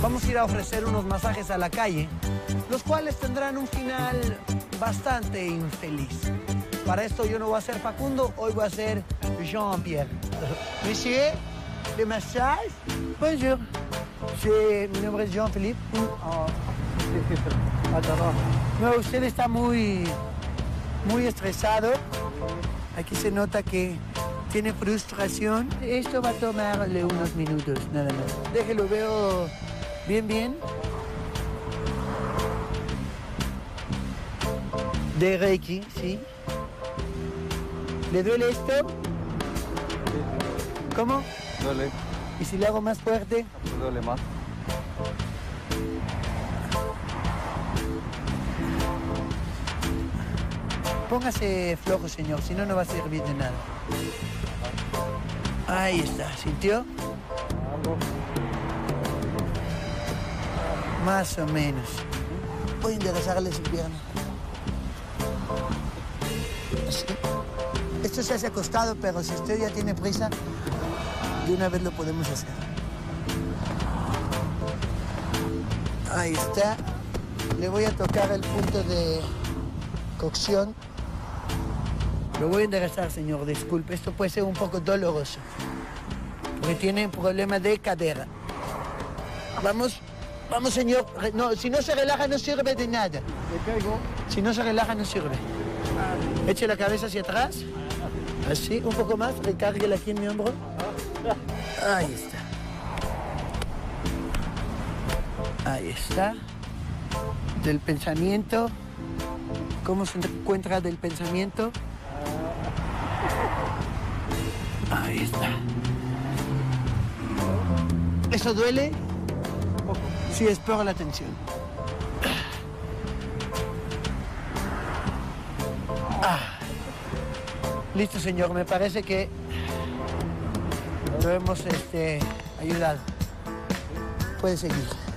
Vamos a ir a ofrecer unos masajes a la calle, los cuales tendrán un final bastante infeliz. Para esto yo no voy a ser Facundo, hoy voy a ser Jean-Pierre. Monsieur, le massage. Bonjour. Mi nombre es Jean-Philippe. No, usted está muy estresado. Aquí se nota que tiene frustración. Esto va a tomarle unos minutos, nada más. Déjelo, veo bien. De Reiki, sí. ¿Le duele esto? ¿Cómo? Duele. ¿Y si le hago más fuerte? Duele más. Póngase flojo, señor, si no, no va a servir de nada. Ahí está, ¿sintió? Más o menos. Voy a enderezarle su pierna. Así. Esto se hace acostado, pero si usted ya tiene prisa, de una vez lo podemos hacer. Ahí está. Le voy a tocar el punto de cocción. Lo voy a enderezar, señor, disculpe. Esto puede ser un poco doloroso, porque tiene un problema de cadera. Vamos, señor. No, si no se relaja no sirve de nada. ¿Me caigo? Si no se relaja no sirve. Eche la cabeza hacia atrás. Así, un poco más. Recárguela aquí en mi hombro. Ahí está. Ahí está. Del pensamiento. ¿Cómo se encuentra del pensamiento? Ahí está. ¿Eso duele? Un poco. Sí, es por la tensión. Listo, señor. Me parece que lo hemos ayudado. Puede seguir.